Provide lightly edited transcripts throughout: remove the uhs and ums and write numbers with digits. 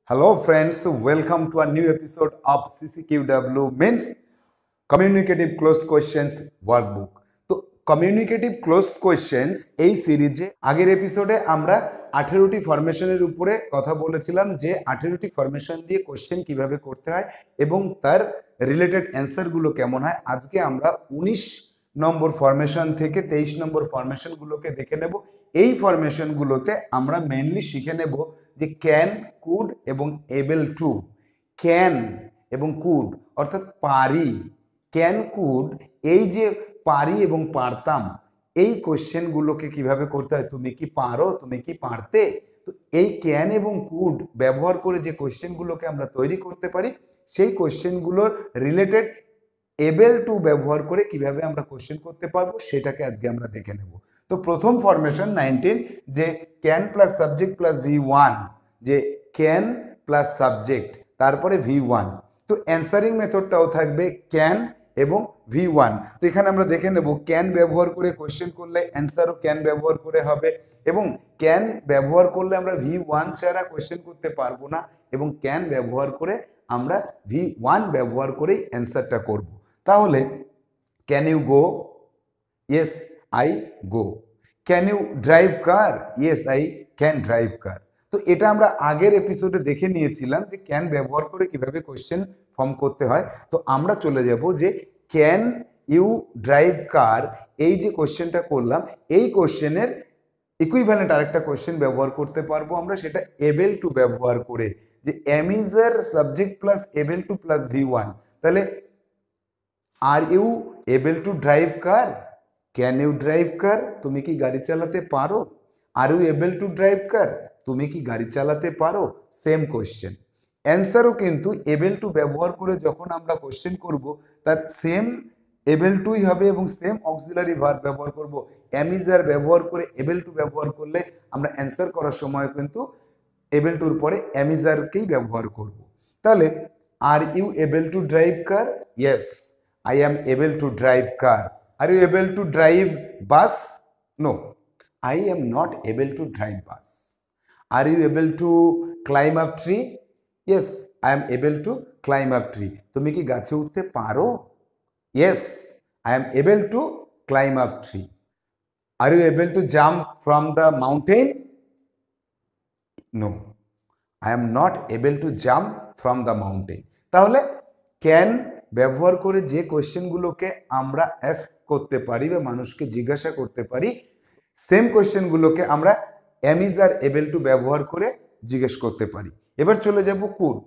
Hello friends, welcome to a new episode of CCQW means Communicative Closed Questions Workbook. তো communicative closed questions এই সিরিজে আগের এপিসোডে আমরা 18টি ফরমেশনের উপরে কথা বলেছিলাম যে 18টি ফরমেশন দিয়ে কোশ্চেন কিভাবে করতে হয় এবং তার রিলেটেড অ্যান্সারগুলো কেমন হয়। আজকে আমরা 19 নম্বর ফরমেশন থেকে 23 নম্বর ফরমেশনগুলোকে দেখে নেব। এই ফরমেশনগুলোতে আমরা মেনলি শিখে নেব যে ক্যান, কুড এবং এবেল টু। ক্যান এবং কুড অর্থাৎ পারি, ক্যান, কুড, এই যে পারি এবং পারতাম, এই কোশ্চেনগুলোকে কিভাবে করতে হয়। তুমি কি পারো, তুমি কি পারতে। তো এই ক্যান এবং কুড ব্যবহার করে যে কোশ্চেনগুলোকে আমরা তৈরি করতে পারি, সেই কোশ্চেনগুলোর রিলেটেড এবেল টু ব্যবহার করে কিভাবে আমরা কোশ্চেন করতে পারবো সেটাকে আজকে আমরা দেখে নেব। তো প্রথম ফরমেশন 19, যে can plus subject plus V1, যে ক্যান প্লাস সাবজেক্ট তারপরে V1। তো অ্যান্সারিং মেথডটাও থাকবে ক্যান এবং V1। তো এখানে আমরা দেখে নেব ক্যান ব্যবহার করে কোশ্চেন করলে অ্যান্সারও ক্যান ব্যবহার করে হবে, এবং ক্যান ব্যবহার করলে আমরা V1 ছাড়া কোশ্চেন করতে পারবো না, এবং ক্যান ব্যবহার করে আমরা V1 ব্যবহার করেই অ্যান্সারটা করব। তাহলে can you go? Yes, I go. Can you drive car? Yes, I can drive car. তো এটা আমরা আগের এপিসোডে দেখে নিয়েছিলাম যে ক্যান ব্যবহার করে কিভাবে কোশ্চেন ফর্ম করতে হয়। তো আমরা চলে যাব যে ক্যান ইউ ড্রাইভ কার, এই যে কোশ্চেনটা করলাম, এই কোশ্চেনের ইকুইভ্যালেন্ট আরেকটা কোশ্চেন ব্যবহার করতে পারবো আমরা, সেটা এবেল টু ব্যবহার করে, যে এম ইজ এর subject plus able to plus V1। তাহলে are you able to drive car? Can you drive car? তুমি কি গাড়ি চালাতে পারো? Are you able to drive car? তুমি কি গাড়ি চালাতে পারো? Same question. অ্যান্সারও কিন্তু এবেল টু ব্যবহার করে যখন আমরা কোশ্চেন করব, তার সেম এবেল টুই হবে এবং সেম অক্সিলারি ভার্ব ব্যবহার করব। অ্যামিজার ব্যবহার করে এবেল টু ব্যবহার করলে আমরা অ্যান্সার করার সময় কিন্তু এবেল টুর পরে অ্যামিজারকেই ব্যবহার করব। তাহলে are you able to drive car? Yes, I am able to drive car. Are you able to drive bus? No, I am not able to drive bus. Are you able to climb up tree? Yes, I am able to climb up tree. তুমি কি গাছে উঠতে পারো? Yes, I am able to climb up tree. Are you able to jump from the mountain? No, I am not able to jump from the mountain. তাহলে can ব্যবহার করে যে কোশ্চেনগুলোকে আমরা অ্যাস্ক করতে পারি বা মানুষকে জিজ্ঞাসা করতে পারি, সেম কোশ্চেনগুলোকে আমরা am is are able to ব্যবহার করে জিজ্ঞেস করতে পারি। এবার চলে যাব could.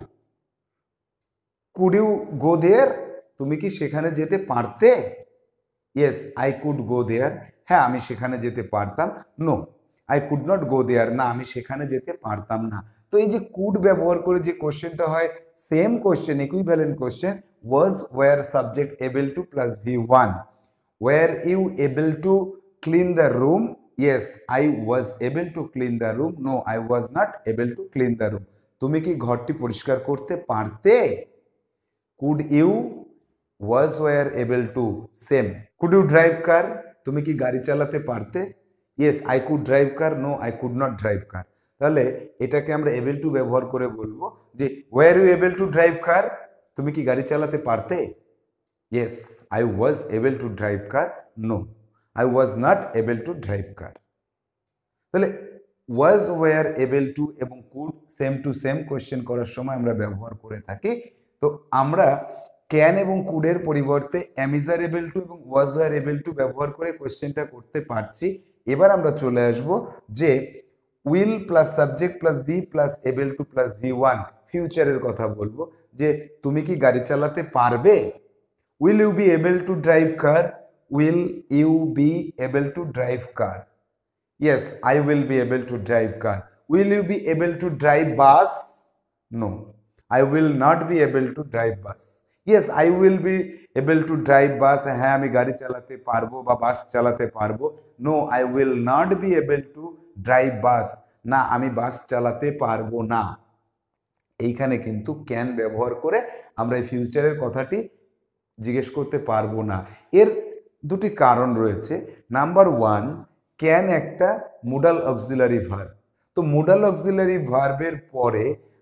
Could you go there? তুমি কি সেখানে যেতে পারতে? Yes, I could go there. হ্যাঁ, আমি সেখানে যেতে পারতাম। No, I could not go there. না, আমি সেখানে যেতে পারতাম না। তো এই যে কুড ব্যবহার করে যে কোশ্চেনটা হয়, same question, equivalent question, was were subject able to plus V1। Were you able to clean the room? Yes, I was able to clean the room. No, I was not able to clean the room. তুমি কি ঘরটি পরিষ্কার করতে পারতে? Could you, was were able to, same. Could you drive car? তুমি কি গাড়ি চালাতে পারতে? Yes, I could drive car. No, I could not drive car. তাহলে এটাকে আমরা এবেল টু ব্যবহার করে বলবো যে were you able to drive car? তুমি কি গাড়ি চালাতে পারতে? Yes, I was able to drive car. No, I was not able to drive car. তাহলে ওয়াজ ওয়ার এবেল টু এবং could same to same question করার সময় আমরা ব্যবহার করে থাকি। তো আমরা ক্যান এবং কুডের পরিবর্তে অ্যামিজার এবেল টু এবং ওয়াজ ওয়ার এবেল টু ব্যবহার করে কোয়েশ্চেনটা করতে পারছি। এবার আমরা চলে আসব যে will plus subject plus be plus able to plus V1 ফিউচারের কথা বলবো, যে তুমি কি গাড়ি চালাতে পারবে? Will you be able to drive car? Will you be able to drive car? Yes, I will be able to drive car. Will you be able to drive bus? No, I will not be able to drive bus. Yes, I will be able to drive bus. হ্যাঁ, আমি গাড়ি চালাতে পারবো বা বাস চালাতে পারবো। No, I will not be able to drive bus. না, আমি বাস চালাতে পারবো না। এইখানে কিন্তু ক্যান ব্যবহার করে আমরা এই ফিউচারের কথাটি জিজ্ঞেস করতে পারবো না। এর দুটি কারণ রয়েছে। নাম্বার ওয়ান, ক্যান একটা মোডাল অক্সিলারি ভার্ব। তো মোডাল অক্সিলারি ভার্বের পরে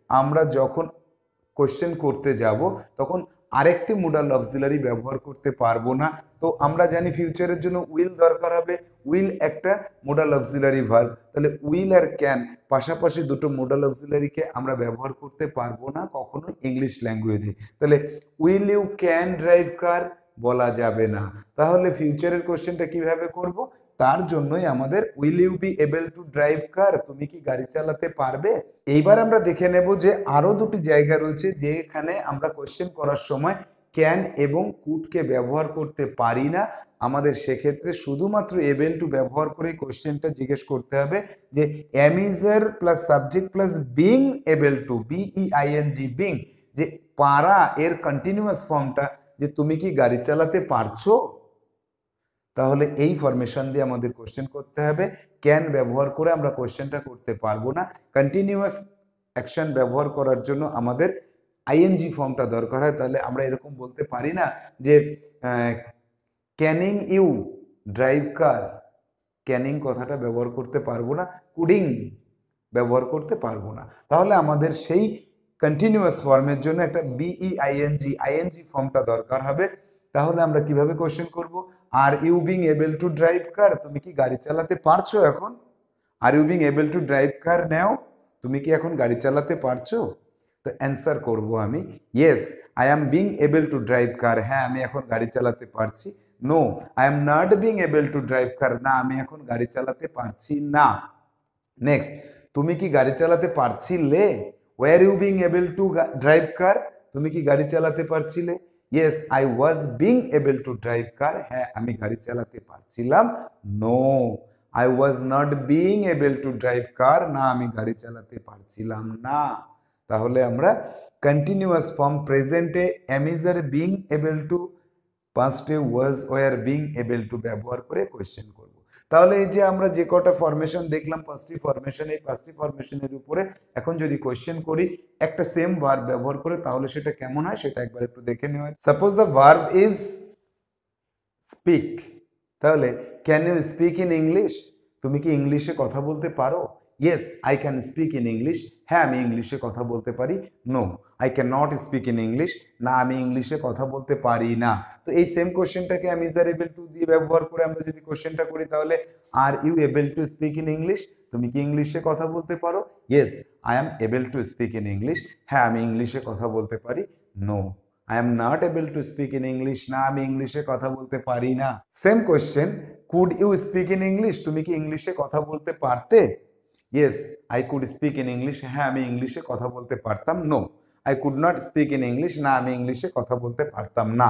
আমরা যখন কোশ্চেন করতে যাব তখন আরেকটি মোডাল অক্সিলারি ব্যবহার করতে পারবো না। তো আমরা জানি ফিউচারের জন্য উইল দরকার হবে, উইল একটা মোডাল অক্সিলারি ভার্ব, তাহলে উইল আর ক্যান পাশাপাশি দুটো মোডাল অক্সিলারিকে আমরা ব্যবহার করতে পারবো না কখনো ইংলিশ ল্যাঙ্গুয়েজে। তাহলে will you can drive car বলা যাবে না। তাহলে ফিউচারের কোশ্চেনটা কিভাবে করব? তার জন্যই আমাদের will you be able to drive car, তুমি কি গাড়ি চালাতে পারবে। এইবার আমরা দেখে নেব যে আরো দুটি জায়গা রয়েছে যেখানে আমরা কোশ্চেন করার সময় ক্যান এবং কুডকে ব্যবহার করতে পারি না। আমাদের সেক্ষেত্রে শুধুমাত্র এবল টু ব্যবহার করে কোশ্চেনটা জিজ্ঞেস করতে হবে যে am is are plus subject plus being able to, B E I N G being, যে পারা এর কন্টিনিউয়াস ফর্মটা, যে তুমি কি গাড়ি চালাতে পারছো। তাহলে এই ফরমেশন দিয়ে আমাদের কোশ্চেন করতে হবে। ক্যান ব্যবহার করে আমরা কোশ্চেনটা করতে পারবো না। কন্টিনিউয়াস অ্যাকশন ব্যবহার করার জন্য আমাদের আইএনজি ফর্মটা দরকার হয়। তাহলে আমরা এরকম বলতে পারি না যে canning you drive car, canning কথাটা ব্যবহার করতে পারবো না, কুডিং ব্যবহার করতে পারবো না। তাহলে আমাদের সেই কন্টিনিউয়াস ফর্মের জন্য একটা আইএনজি ফর্মটা দরকার হবে। তাহলে আমরা কিভাবে কোশ্চেন করব? Are you being able to drive car, তুমি কি গাড়ি চালাতে পারছো এখন? Are you being able to drive car now, তুমি কি এখন গাড়ি চালাতে পারছো? তো অ্যান্সার করব আমি yes I am being able to drive car, হ্যাঁ আমি এখন গাড়ি চালাতে পারছি। No I am not being able to drive car, না আমি এখন গাড়ি চালাতে পারছি না। নেক্সট, তুমি কি গাড়ি চালাতে পারছিলে? Were you being able to drive car, তুমি কি গাড়ি চালাতে পারছিলে? Yes I was being able to drive car, হ্যাঁ আমি গাড়ি চালাতে পারছিলাম। No I was not being able to drive car, না আমি গাড়ি চালাতে পারছিলাম না। তাহলে আমরা কন্টিনিউয়াস ফর্ম প্রেজেন্টে অ্যামিজার বিং এবল টু, পাস্টে was were being able to ব্যবহার করে কোয়েশ্চেন করব। তাহলে এই যে আমরা যে কটা ফরমেশন দেখলাম, পাঁচটি ফরমেশন, এই পাঁচটি ফরমেশনের উপরে এখন যদি কোয়েশ্চেন করি একটা সেম ভার্ব ব্যবহার করে, তাহলে সেটা কেমন হয় সেটা একবার একটু দেখে নেওয়া। Suppose the verb is speak, তাহলে can you speak in English, তুমি কি ইংলিশে কথা বলতে পারো? Yes I can speak in English, হ্যাঁ আমি ইংলিশে কথা বলতে পারি। No I can not speak in English, না আমি ইংলিশে কথা বলতে পারি না। তো এই সেম কোশ্চেনটাকে আমি ইজ আর এবল টু দিয়ে ব্যবহার করে আমরা যদি কোশ্চেনটা করি, তাহলে are you able to speak in English, তুমি কি ইংলিশে কথা বলতে পারো? Yes I am able to speak in English, হ্যাঁ আমি ইংলিশে কথা বলতে পারি। No I am not able to speak in English, না আমি ইংলিশে কথা বলতে পারি না। Same question, could you speak in English, তুমি কি ইংলিশে কথা বলতে পারতে? Yes I could speak in English, হ্যাঁ আমি ইংলিশে কথা বলতে পারতাম। No I could not speak in English, না আমি ইংলিশে কথা বলতে পারতাম না।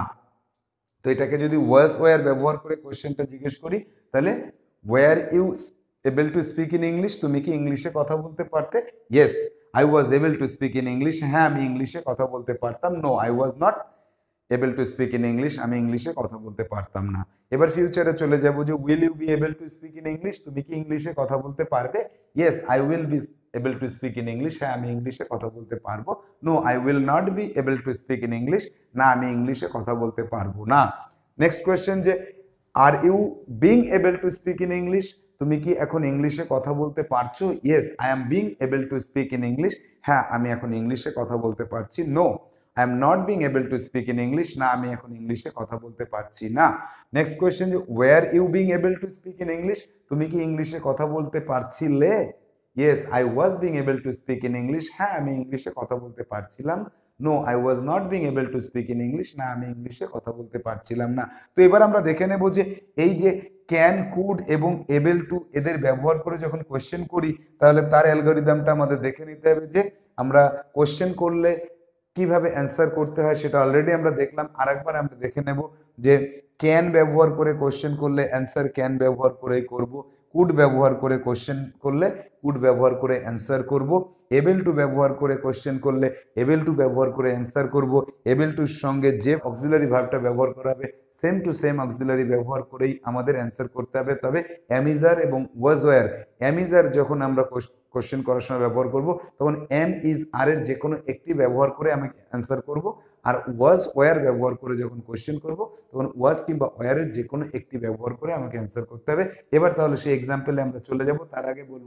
তো এটাকে যদি ওয়াজ ওয়ার ব্যবহার করে কোশ্চেনটা জিজ্ঞেস করি, তাহলে were you able to speak in English, তুমি কি ইংলিশে কথা বলতে পারতে? Yes I was able to speak in English, হ্যাঁ আমি ইংলিশে কথা বলতে পারতাম। No I was not able to speak in English, আমি ইংলিশে কথা বলতে পারতাম না। এবার ফিউচারে চলে যাব যে will you be able to speak in English, তুমি কি ইংলিশে কথা বলতে পারবে? Yes I will be able to speak in English, হ্যাঁ আমি ইংলিশে কথা বলতে পারবো। No I will not be able to speak in English, না আমি ইংলিশে কথা বলতে পারবো না। নেক্সট কোয়েশ্চেন, যে are you being able to speak in English, তুমি কি এখন ইংলিশে কথা বলতে পারছো? Yes I am being able to speak in English, হ্যাঁ আমি এখন ইংলিশে কথা বলতে পারছি। No I am not being able to speak in English, না আমি এখন ইংলিশে কথা বলতে পারছি না। নেক্সট কোয়েশ্চেন, যে were you being able to speak in English, তুমি কি ইংলিশে কথা বলতে পারছিলে? Yes I was being able to speak in English, হ্যাঁ আমি ইংলিশে কথা বলতে পারছিলাম। No I was not being able to speak in English, না আমি ইংলিশে কথা বলতে পারছিলাম না। তো এবার আমরা দেখে নেব যে এই যে ক্যান, কুড এবং এবল টু এদের ব্যবহার করে যখন কোয়েশ্চেন করি, তাহলে তার অ্যালগরিদমটা আমাদের দেখে নিতে হবে যে আমরা কোয়েশ্চেন করলে কিভাবে অ্যান্সার করতে হয় সেটা অলরেডি আমরা দেখলাম। আরেকবার আমরা দেখে নেব যে ক্যান ব্যবহার করে কোশ্চেন করলে অ্যান্সার ক্যান ব্যবহার করেই করব, কুড ব্যবহার করে কোশ্চেন করলে কুড ব্যবহার করে অ্যান্সার করব, এবল টু ব্যবহার করে কোশ্চেন করলে এবল টু ব্যবহার করে অ্যান্সার করব, এবল টুর সঙ্গে যে অক্সিলারি ভার্বটা ব্যবহার করা হবে সেম টু সেম অক্সিলারি ব্যবহার করেই আমাদের অ্যান্সার করতে হবে। তবে অ্যামিজার এবং ওয়াজ ওয়ার, অ্যামিজার যখন আমরা কোশ্চেন করার সময় ব্যবহার করব তখন এম ইজ আর এর যে কোনো একটি ব্যবহার করে আমি অ্যান্সার করব, আর ওয়াজ ওয়ার ব্যবহার করে যখন কোশ্চেন করব তখন ওয়াজ কিংবা ওয়ারের যে কোনো একটি ব্যবহার করে আমাকে অ্যান্সার করতে হবে। এবার তাহলে সেই এক্সাম্পলে আমরা চলে যাব। তার আগে বলবো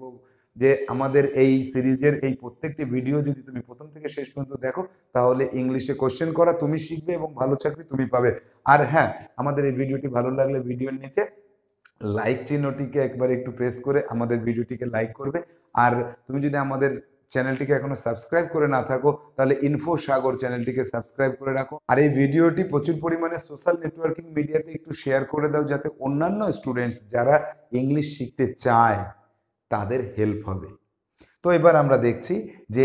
যে আমাদের এই সিরিজের এই প্রত্যেকটি ভিডিও যদি তুমি প্রথম থেকে শেষ পর্যন্ত দেখো, তাহলে ইংলিশে কোশ্চেন করা তুমি শিখবে এবং ভালো চাকরি তুমি পাবে। আর হ্যাঁ, আমাদের এই ভিডিওটি ভালো লাগলে ভিডিওর নিচে লাইক চিহ্নটিকে একবার একটু প্রেস করে আমাদের ভিডিওটিকে লাইক করবে। আর তুমি যদি আমাদের চ্যানেলটিকে এখনো সাবস্ক্রাইব করে না থাকো, তাহলে ইনফো সাগর চ্যানেলটিকে সাবস্ক্রাইব করে রাখো। আর এই ভিডিওটি প্রচুর পরিমাণে সোশ্যাল নেটওয়ার্কিং মিডিয়াতে একটু শেয়ার করে দাও, যাতে অন্যান্য স্টুডেন্টস যারা ইংলিশ শিখতে চায় তাদের হেল্প হবে। তো এবার আমরা দেখছি যে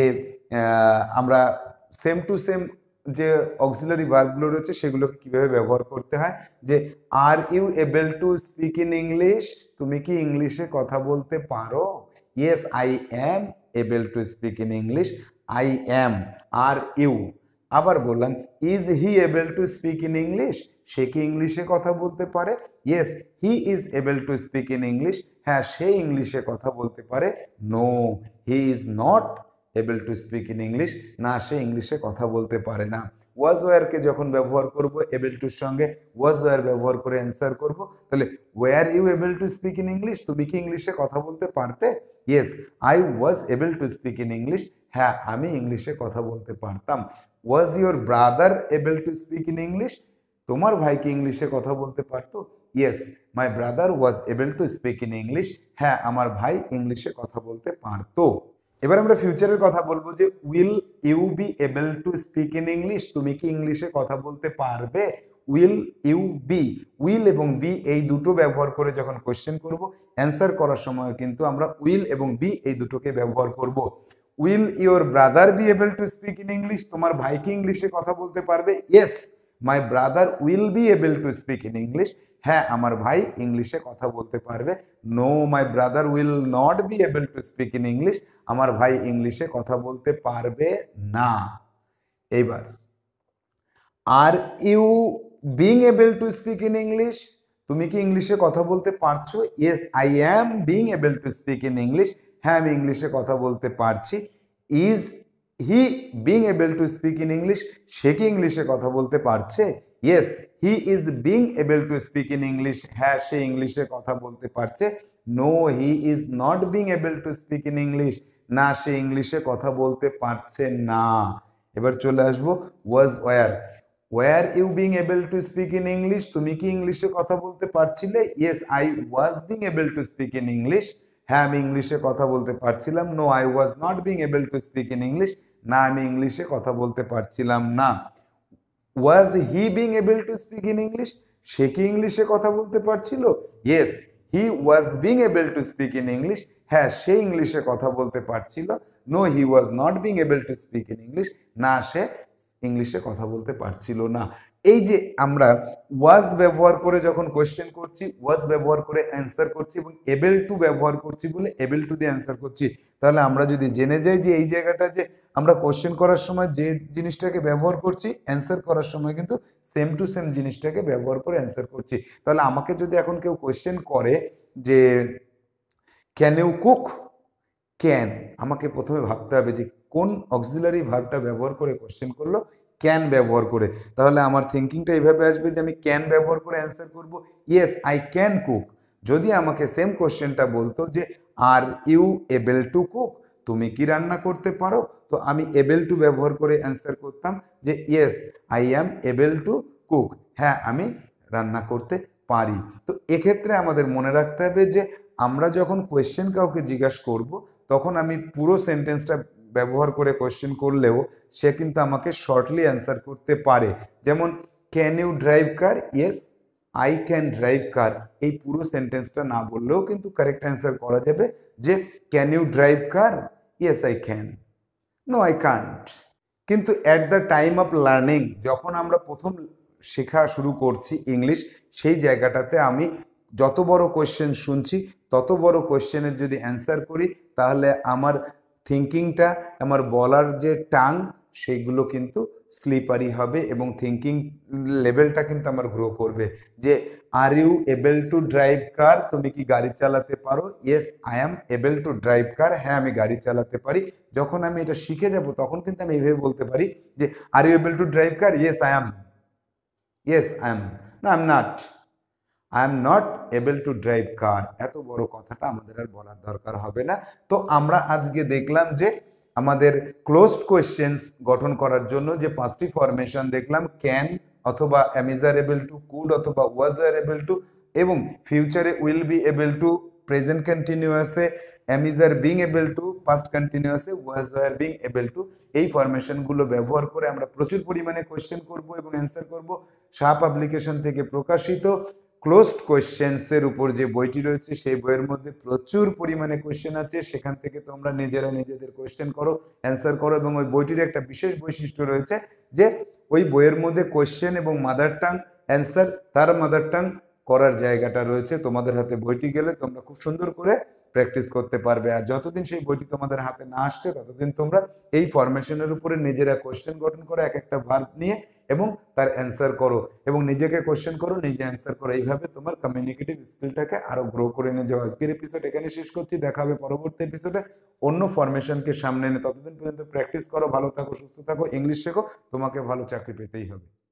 আমরা সেম টু সেম যে অক্সিলারি ভার্বগুলো রয়েছে সেগুলোকে কিভাবে ব্যবহার করতে হয়। যে are you able to speak in English, তুমি কি ইংলিশে কথা বলতে পারো? Yes I am able to speak in English, I am. Are you, আবার বললাম is he able to speak in English, সে কি ইংলিশে কথা বলতে পারে? Yes he is able to speak in English, হ্যাঁ সে ইংলিশে কথা বলতে পারে। No he is not able to speak in English, না সে ইংলিশে কথা বলতে পারে না। ওয়াজ ওয়ারকে যখন ব্যবহার করব এবল টুর সঙ্গে ওয়াজ ওয়ার ব্যবহার করে অ্যান্সার করব, তাহলে were you able to speak in English, তুমি কি ইংলিশে কথা বলতে পারতে? Yes I was able to speak in English, হ্যাঁ আমি ইংলিশে কথা বলতে পারতাম। Was your brother able to speak in English, তোমার ভাই কি ইংলিশে কথা বলতে পারতো? Yes my brother was able to speak in English, হ্যাঁ আমার ভাই ইংলিশে কথা বলতে পারতো। এবার আমরা ফিউচারের কথা বলবো যে will you be able to speak in English, তুমি কি ইংলিশে কথা বলতে পারবে? উইল ইউ বি, উইল এবং বি এই দুটো ব্যবহার করে যখন কোশ্চেন করব, অ্যান্সার করার সময় কিন্তু আমরা উইল এবং বি এই দুটোকে ব্যবহার করব। Will your brother be able to speak in English, তোমার ভাই কি ইংলিশে কথা বলতে পারবে? Yes my brother will be able to speak in English, হ্যাঁ আমার ভাই ইংলিশে কথা বলতে পারবে। No my brother will not be able to speak in English, আমার ভাই ইংলিশে কথা বলতে পারবে না। এইবার are you being able to speak in English, তুমি কি ইংলিশে কথা বলতে পারছো? Yes I am being able to speak in English, হ্যাঁ আমি ইংলিশে কথা বলতে পারছি। Is he being able to speak in English, সে কি ইংলিশে কথা বলতে পারছে? Yes he is being able to speak in English, হ্যাঁ সে ইংলিশে কথা বলতে পারছে। No he is not being able to speak in English, না সে ইংলিশে কথা বলতে পারছে না। এবার চলে আসবো was were, were you being able to speak in English, তুমি কি ইংলিশে কথা বলতে পারছিলে? Yes I was being able to speak in English, হ্যাঁ আমি ইংলিশে কথা বলতে পারছিলাম। No I was not being able to speak in English, না আমি ইংলিশে কথা বলতে পারছিলাম না। Was he being able to speak in English, সে কি ইংলিশে কথা বলতে পারছিল? Yes he was being able to speak in English, হ্যাঁ সে ইংলিশে কথা বলতে পারছিল। No he was not being able to speak in English, না সে ইংলিশে কথা বলতে পারছিল না। এই যে আমরা ওয়াজ ব্যবহার করে যখন কোয়েশ্চেন করছি, ওয়াজ ব্যবহার করে অ্যান্সার করছি এবং এবল টু ব্যবহার করছি বলে এবল টু দিয়ে অ্যান্সার করছি, তাহলে আমরা যদি জেনে যাই যে এই জায়গাটা যে আমরা কোয়েশ্চেন করার সময় যে জিনিসটাকে ব্যবহার করছি, অ্যান্সার করার সময় কিন্তু সেম টু সেম জিনিসটাকে ব্যবহার করে অ্যান্সার করছি। তাহলে আমাকে যদি এখন কেউ কোয়েশ্চেন করে যে ক্যান ইউ কুক, ক্যান, আমাকে প্রথমে ভাবতে হবে যে কোন অক্সিলারি ভার্বটা ব্যবহার করে কোশ্চেন করলো, ক্যান ব্যবহার করে। তাহলে আমার থিঙ্কিংটা এইভাবে আসবে যে আমি ক্যান ব্যবহার করে অ্যান্সার করব। Yes I can cook. যদি আমাকে সেম কোশ্চেনটা বলতো যে are you able to cook, তুমি কি রান্না করতে পারো, তো আমি এবল টু ব্যবহার করে অ্যান্সার করতাম যে yes I am able to cook, হ্যাঁ আমি রান্না করতে পারি। তো এক্ষেত্রে আমাদের মনে রাখতে হবে যে আমরা যখন কোয়েশ্চেন কাউকে জিজ্ঞাসা করব, তখন আমি পুরো সেন্টেন্সটা ব্যবহার করে কোয়েশ্চেন করলেও সে কিন্তু আমাকে শর্টলি অ্যান্সার করতে পারে। যেমন can you drive car, yes I can drive car, এই পুরো সেন্টেন্সটা না বললেও কিন্তু কারেক্ট অ্যান্সার করা যাবে যে can you drive car, yes I can, no I can't. কিন্তু at the time of learning, যখন আমরা প্রথম শেখা শুরু করছি ইংলিশ, সেই জায়গাটাতে আমি যত বড় কোয়েশ্চেন শুনছি তত বড় কোয়েশ্চেনের যদি অ্যান্সার করি, তাহলে আমার থিঙ্কিংটা, আমার বলার যে টাং, সেইগুলো কিন্তু স্লিপারি হবে এবং থিঙ্কিং লেভেলটা কিন্তু আমার গ্রো করবে। যে are you able to drive car, তুমি কি গাড়ি চালাতে পারো? Yes I am able to drive car, হ্যাঁ আমি গাড়ি চালাতে পারি। যখন আমি এটা শিখে যাব তখন কিন্তু আমি এইভাবে বলতে পারি যে are you able to drive car, yes I am, yes I am, no I'm not, I am not able to drive car, এত বড় কথাটা আমাদের আর বলার দরকার হবে না। তো আমরা আজকে দেখলাম যে আমাদের ক্লোজড কোয়েশ্চেন্স গঠন করার জন্য যে 5টি ফরমেশন দেখলাম, ক্যান অথবা am is are able to, could অথবা ওয়াজ আর এবল টু, এবং ফিউচারে will be able to, present কন্টিনিউয়াসে am is are being able to, past কন্টিনিউয়াসে was were being able to. এই ফরমেশনগুলো ব্যবহার করে আমরা প্রচুর পরিমাণে কোয়েশ্চেন করব এবং অ্যান্সার করব। শাহ পাবলিকেশন থেকে প্রকাশিত ক্লোজড কোয়েশ্চেন্সের উপর যে বইটি রয়েছে সেই বইয়ের মধ্যে প্রচুর পরিমাণে কোয়েশ্চেন আছে, সেখান থেকে তোমরা নিজেরা নিজেদের কোয়েশ্চেন করো, অ্যান্সার করো। এবং ওই বইটির একটা বিশেষ বৈশিষ্ট্য রয়েছে যে ওই বইয়ের মধ্যে কোয়েশ্চেন এবং মাদার টাং অ্যান্সার তার মাদার টাং করার জায়গাটা রয়েছে। তোমাদের হাতে বইটি গেলে তোমরা খুব সুন্দর করে প্র্যাকটিস করতে পারবে। আর যতদিন সেই বইটি তোমাদের হাতে না আসছে ততদিন তোমরা এই ফরমেশনের উপরে নিজেরা কোয়েশ্চেন গঠন করো, এক একটা ভার্ব নিয়ে, এবং তার অ্যান্সার করো, এবং নিজেকে কোয়েশ্চেন করো, নিজে অ্যান্সার করো। এইভাবে তোমার কমিউনিকেটিভ স্কিলটাকে আরো গ্রো করে নিয়ে যাও। আজকের এপিসোড এখানে শেষ করছি, দেখা হবে পরবর্তী এপিসোডে অন্য ফরমেশনকে সামনে এনে। ততদিন পর্যন্ত প্র্যাকটিস করো, ভালো থাকো, সুস্থ থাকো, ইংলিশ শেখো, তোমাকে ভালো চাকরি পেতেই হবে।